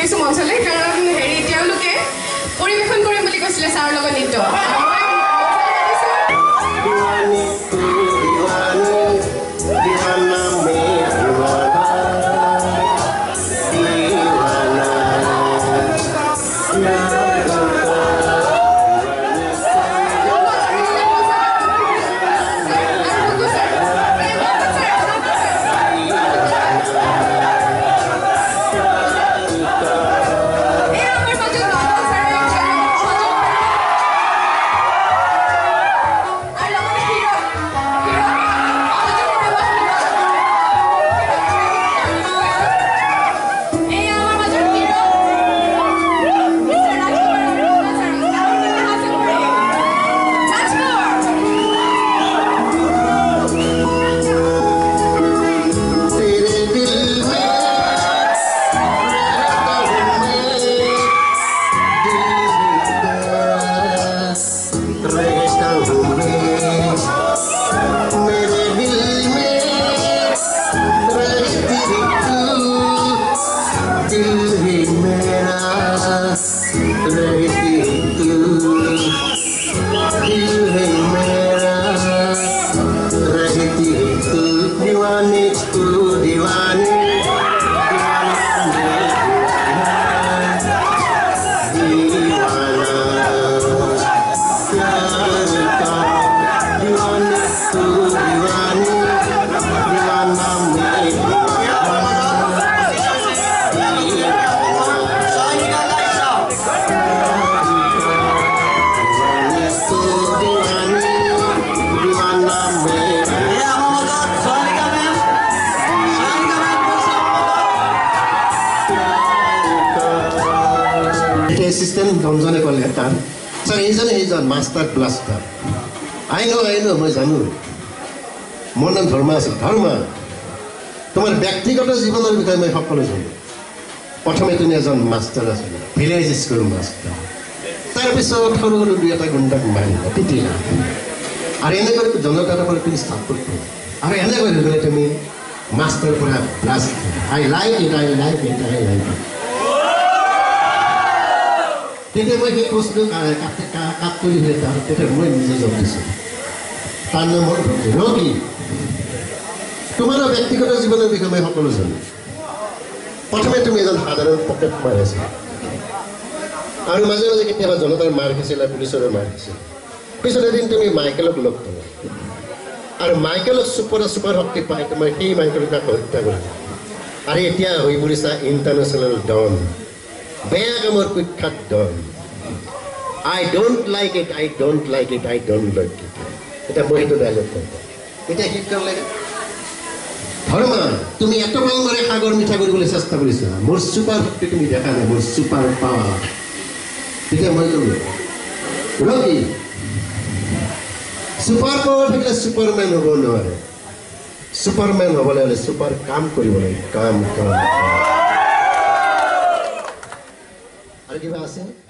বিচাৰিছো মঞ্চলৈ কাৰণ হেৰি তেওঁলোকে পৰিৱেশন কৰিম বুলি কৈছিলে ছাৰৰ লগত নৃত্য assistant Donjone Collector. So he's a master blaster. I know, my Zanu. Monan Dharma. তোমার ব্যক্তিগত জীবনের বিষয়ে মই সকলো জানো প্রথমে তুমি এজন মাস্টার আছো ভিলেজ স্কুল মাস্টার তাৰপিছত সৰু সৰু দুই এটা গুণ্ডাক মাৰিলা পিটিলা আৰু এনে কৰি জনতাৰ পৰা তুমি সাপোৰ্ট কৰা আৰু এনে কৰি তুমি মাস্টাৰ পৰা প্লাস আই লাইক ইট তেতিয়া মই কি কৈছিলো কাট কৰি তেতিয়া মই নিজে জব দিছোঁ তাৰ নাম ৰবি তোমাৰ ব্যক্তিগত জীৱনৰ বিষয়ে মই সকলো জানো প্ৰথমে তুমি এজন সাধাৰণ পকেট মাৰ আছে আৰু মাজে মাজে কেতিয়াবা জনতাৰ মাৰ খাইছিলা পুলিচৰ মাৰ খাইছিলা পিছত এদিন তুমি মাইকেলক লগ পালা আৰু মাইকেলক সুপাৰ শক্তি পাই তোমাৰ সেই মাইকেলক হত্যা কৰিলা আৰু এতিয়া হৈ পৰিছা ইণ্টাৰনেশ্যনেল ডন বেয়া কামৰ কুখ্যাত Don I don't like it এটা মই সেইটো ডাইলগ কওঁ এতিয়া কি কৰিব লাগে ধৰ্মা তুমি এত ভালদৰে সাগৰ মিঠা কৰিবলৈ চেষ্টা কৰিছা মোৰ সুপাৰ শক্তি তুমি দেখা নাই মোৰ সুপাৰ পাৱাৰ তেতিয়া মই ক'লো ৰবি সুপাৰ পাৱাৰ থাকিলে সুপাৰমেন হ'ব নোৱাৰে সুপাৰমেন হ'বলৈ হ'লে সুপাৰ কাম কৰিব লাগে কাম আৰু কিবা আছে